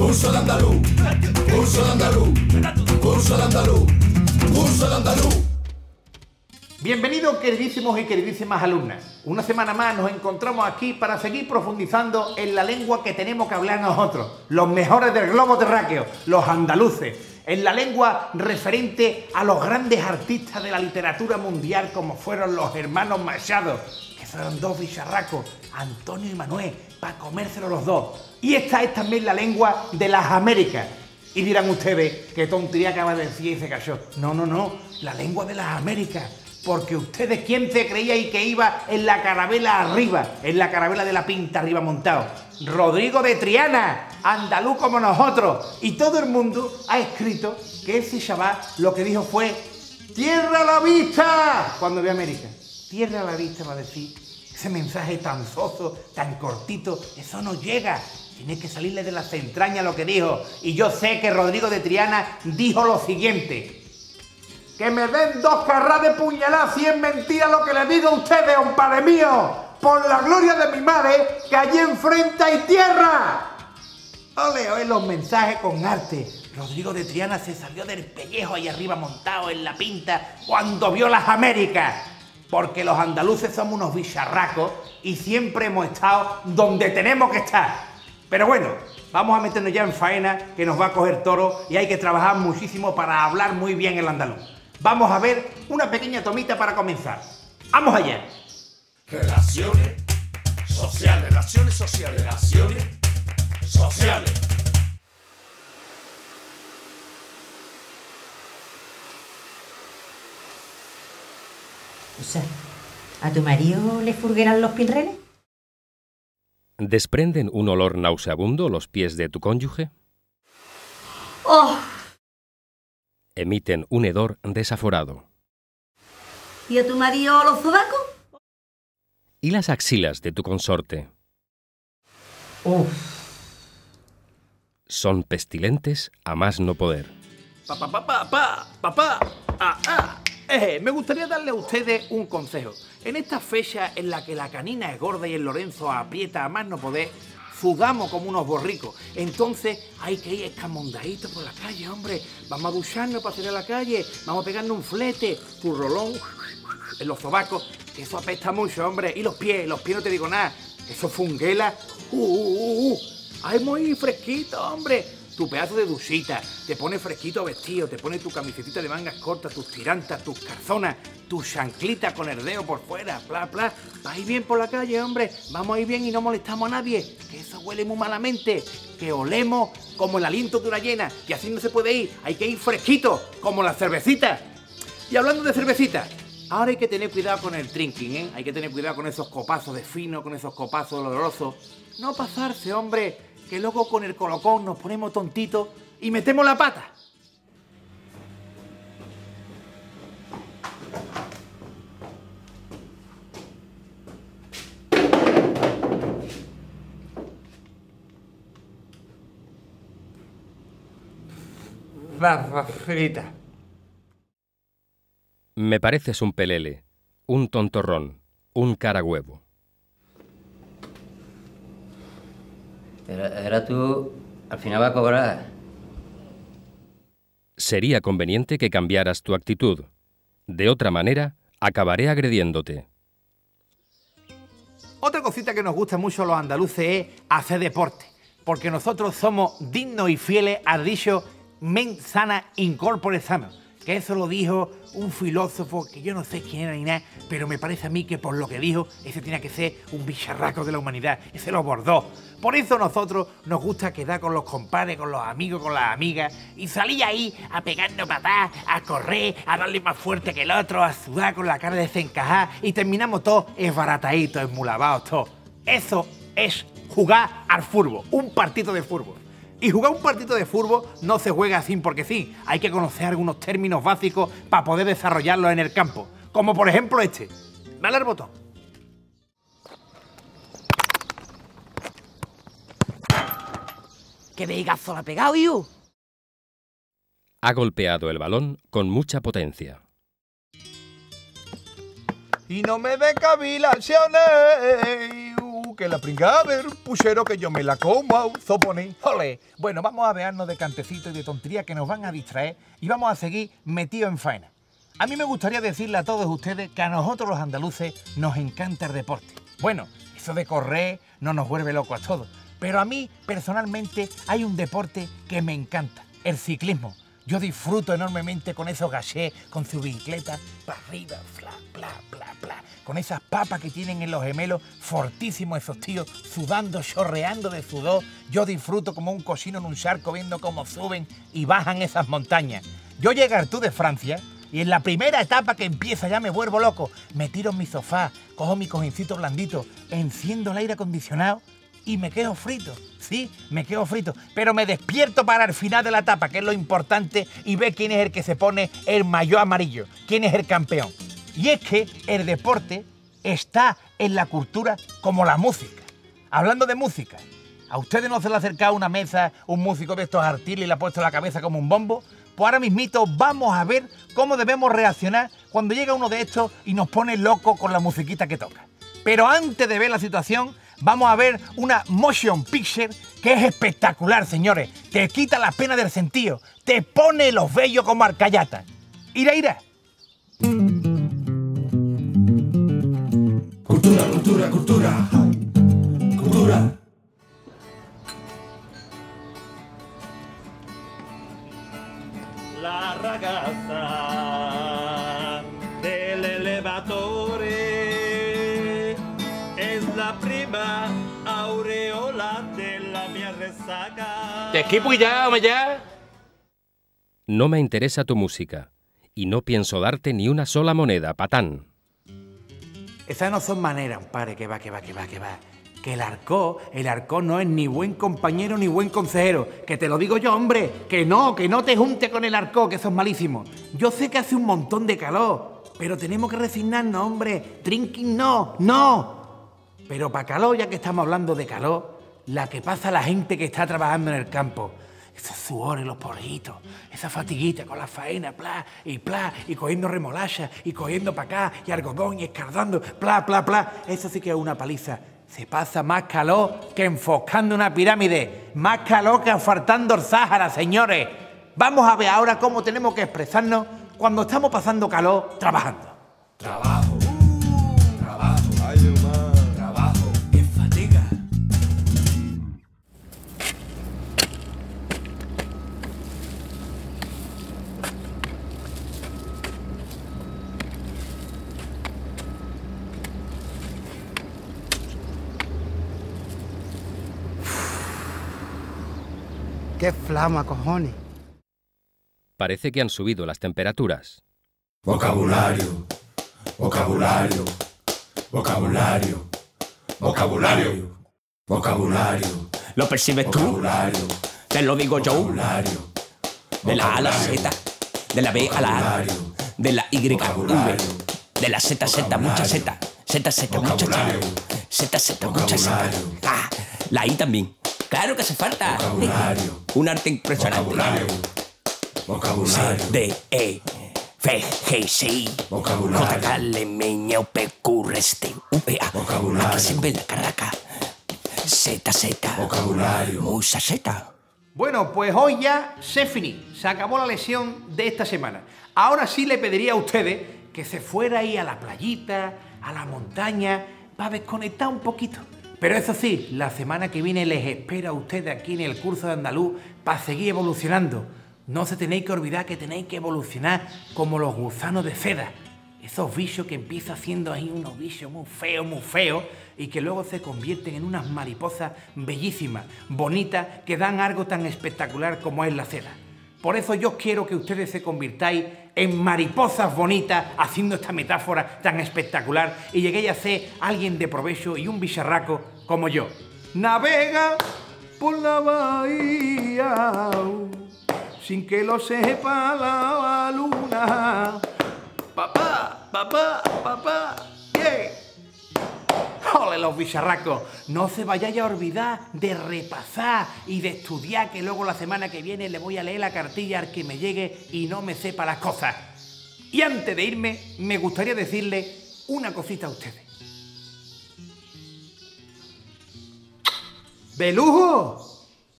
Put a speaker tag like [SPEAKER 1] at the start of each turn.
[SPEAKER 1] Curso de andaluz, curso de andaluz, curso de andaluz, curso de andaluz.
[SPEAKER 2] Bienvenidos, queridísimos y queridísimas alumnas. Una semana más nos encontramos aquí para seguir profundizando en la lengua que tenemos que hablar nosotros, los mejores del globo terráqueo, los andaluces, en la lengua referente a los grandes artistas de la literatura mundial como fueron los hermanos Machado, que fueron dos bicharracos, Antonio y Manuel, para comérselo los dos. Y esta es también la lengua de las Américas. Y dirán ustedes, qué tontería acaba de decir y se cayó. No, no, no, la lengua de las Américas. Porque ustedes, ¿quién se creía y que iba en la carabela arriba? En la carabela de la Pinta arriba montado. Rodrigo de Triana, andaluz como nosotros. Y todo el mundo ha escrito que ese chaval lo que dijo fue ¡tierra a la vista! Cuando ve América. Tierra a la vista va a decir, ese mensaje tan soso, tan cortito, eso no llega. Tiene que salirle de las entrañas lo que dijo. Y yo sé que Rodrigo de Triana dijo lo siguiente. Que me den 2 carras de puñalada si es mentira lo que le digo a ustedes, compadre mío. Por la gloria de mi madre, que allí enfrente hay tierra. Ole, ole los mensajes con arte. Rodrigo de Triana se salió del pellejo ahí arriba montado en la Pinta cuando vio las Américas. Porque los andaluces somos unos bicharracos y siempre hemos estado donde tenemos que estar. Pero bueno, vamos a meternos ya en faena, que nos va a coger toro y hay que trabajar muchísimo para hablar muy bien el andaluz. Vamos a ver una pequeña tomita para comenzar. ¡Vamos allá!
[SPEAKER 1] Relaciones sociales, relaciones sociales, relaciones sociales.
[SPEAKER 3] O sea, ¿a tu marido le furgueran los pinreles?
[SPEAKER 4] ¿Desprenden un olor nauseabundo los pies de tu cónyuge?
[SPEAKER 3] ¡Oh!
[SPEAKER 4] Emiten un hedor desaforado.
[SPEAKER 3] ¿Y a tu marido los sobacos?
[SPEAKER 4] ¿Y las axilas de tu consorte?
[SPEAKER 3] ¡Uf!
[SPEAKER 4] Son pestilentes a más no poder.
[SPEAKER 2] Papá. Me gustaría darle a ustedes un consejo. En esta fecha en la que la canina es gorda y el Lorenzo aprieta a más no poder, sudamos como unos borricos. Entonces hay que ir escamondaditos por la calle, hombre. Vamos a ducharnos para salir a la calle, vamos a pegarnos un flete, tu rolón en los sobacos, que eso apesta mucho, hombre. Y los pies no te digo nada. Eso funguela. Ay, muy fresquito, hombre. Tu pedazo de duchita, te pone fresquito vestido, te pone tu camisetita de mangas cortas, tus tirantas, tus calzonas, tu chanclita con el dedo por fuera, bla. Va a ir bien por la calle, hombre, vamos a ir bien y no molestamos a nadie, que eso huele muy malamente, que olemos como el aliento de una hiena, y así no se puede ir, hay que ir fresquito, como las cervecitas. Y hablando de cervecitas, ahora hay que tener cuidado con el drinking, ¿eh? Hay que tener cuidado con esos copazos de fino, con esos copazos dolorosos. No pasarse, hombre, que luego con el colocón nos ponemos tontitos y metemos la pata. Frita.
[SPEAKER 4] Me pareces un pelele, un tontorrón, un caragüevo.
[SPEAKER 5] Pero ahora tú al final vas a cobrar.
[SPEAKER 4] Sería conveniente que cambiaras tu actitud. De otra manera, acabaré agrediéndote.
[SPEAKER 2] Otra cosita que nos gusta mucho a los andaluces es hacer deporte, porque nosotros somos dignos y fieles al dicho mens sana in corpore sano, que eso lo dijo un filósofo que yo no sé quién era ni nada, pero me parece a mí que por lo que dijo, ese tiene que ser un bicharraco de la humanidad, ese lo bordó. Por eso nosotros nos gusta quedar con los compadres, con los amigos, con las amigas, y salir ahí a pegarnos patadas, a correr, a darle más fuerte que el otro, a sudar con la cara desencajada, y terminamos todos esbarataditos, esmulavados todos. Eso es jugar al fútbol, un partido de fútbol. Y jugar un partido de fútbol no se juega así porque sí. Hay que conocer algunos términos básicos para poder desarrollarlos en el campo. Como por ejemplo este. Dale al botón. ¿Qué vegazo le ha pegado, hijo?
[SPEAKER 4] Ha golpeado el balón con mucha potencia.
[SPEAKER 2] Y no me dé cavilaciones, que la pringada del puchero que yo me la como, sopone. ¡Ole! Bueno, vamos a vearnos de cantecito y de tontería que nos van a distraer y vamos a seguir metidos en faena. A mí me gustaría decirle a todos ustedes que a nosotros los andaluces nos encanta el deporte. Bueno, eso de correr no nos vuelve locos a todos, pero a mí personalmente hay un deporte que me encanta, el ciclismo. Yo disfruto enormemente con esos gachés, con su bicicleta, para arriba, bla, bla, bla, bla, con esas papas que tienen en los gemelos, fortísimos esos tíos, sudando, chorreando de sudor. Yo disfruto como un cochino en un charco viendo cómo suben y bajan esas montañas. Yo llegué al Tour de Francia y en la primera etapa que empieza ya me vuelvo loco. Me tiro en mi sofá, cojo mi cojincito blandito, enciendo el aire acondicionado y me quedo frito. Sí, me quedo frito, pero me despierto para el final de la etapa, que es lo importante, y ve quién es el que se pone el maillot amarillo, quién es el campeón. Y es que el deporte está en la cultura como la música. Hablando de música, ¿a ustedes no se le ha acercado a una mesa un músico de estos artiles y le ha puesto la cabeza como un bombo? Pues ahora mismito vamos a ver cómo debemos reaccionar cuando llega uno de estos y nos pone loco con la musiquita que toca. Pero antes de ver la situación, vamos a ver una motion picture que es espectacular, señores. Te quita las penas del sentido, te pone los vellos como arcayata. Ira, ira.
[SPEAKER 1] Cultura, cultura, cultura. Cultura.
[SPEAKER 6] La ragazza del elevatore es la prima aureola de la mia resaca.
[SPEAKER 7] Te esquipo y ya, hombre, ya.
[SPEAKER 4] No me interesa tu música y no pienso darte ni una sola moneda, patán.
[SPEAKER 2] Esas no son maneras, padre, que va. Que el arcó no es ni buen compañero ni buen consejero. Que te lo digo yo, hombre, que no te juntes con el arcó, que eso es malísimo. Yo sé que hace un montón de calor, pero tenemos que resignarnos, hombre. Drinking no. Pero para calor, ya que estamos hablando de calor, la que pasa la gente que está trabajando en el campo, esos sudores, los porritos, esa fatiguita con la faena, y cogiendo remolacha, y cogiendo para acá, y algodón, y escardando, eso sí que es una paliza. Se pasa más calor que enfoscando una pirámide, más calor que asfaltando el Sáhara, señores. Vamos a ver ahora cómo tenemos que expresarnos cuando estamos pasando calor trabajando.
[SPEAKER 1] Trabajo. Ay, hermano. Trabajo. Qué fatiga.
[SPEAKER 8] ¡Qué flama, cojones!
[SPEAKER 4] Parece que han subido las temperaturas.
[SPEAKER 1] Vocabulario. Vocabulario. Vocabulario. Vocabulario. Vocabulario.
[SPEAKER 7] ¿Lo percibes tú?
[SPEAKER 1] Vocabulario.
[SPEAKER 7] Te lo digo yo.
[SPEAKER 1] Vocabulario.
[SPEAKER 7] De la A a la Z, de la B a la A, de la Y a V, de la Z, mucha Z, Z, mucha Z, mucha Z. Ah, la I también. Claro que hace falta.
[SPEAKER 1] Vocabulario.
[SPEAKER 7] Un arte impresionante.
[SPEAKER 1] Vocabulario. Vocabulario.
[SPEAKER 7] C, D, E, F, G, C, I,
[SPEAKER 1] Vocabulario.
[SPEAKER 7] J, K, L, M, N, O, P, Q, R, S, T, U, P, A.
[SPEAKER 1] Vocabulario.
[SPEAKER 7] Aquí se ve la carraca. Z.
[SPEAKER 1] Vocabulario.
[SPEAKER 7] Mucha Z.
[SPEAKER 2] Bueno, pues hoy ya se finí, se acabó la lesión de esta semana. Ahora sí le pediría a ustedes que se fuera ahí a la playita, a la montaña, para desconectar un poquito. Pero eso sí, la semana que viene les espero a ustedes aquí en el curso de andaluz para seguir evolucionando. No se tenéis que olvidar que tenéis que evolucionar como los gusanos de seda. Esos bichos que empiezan siendo ahí unos bichos muy feos, y que luego se convierten en unas mariposas bellísimas, bonitas, que dan algo tan espectacular como es la seda. Por eso yo quiero que ustedes se convirtáis en mariposas bonitas haciendo esta metáfora tan espectacular y lleguéis a ser alguien de provecho y un bicharraco como yo. Navega por la bahía sin que lo sepa la luna. Papá, yeah. ¡Ole, los bicharracos! No se vayáis a olvidar de repasar y de estudiar, que luego la semana que viene le voy a leer la cartilla al que me llegue y no me sepa las cosas. Y antes de irme, me gustaría decirle una cosita a ustedes. ¡De lujo!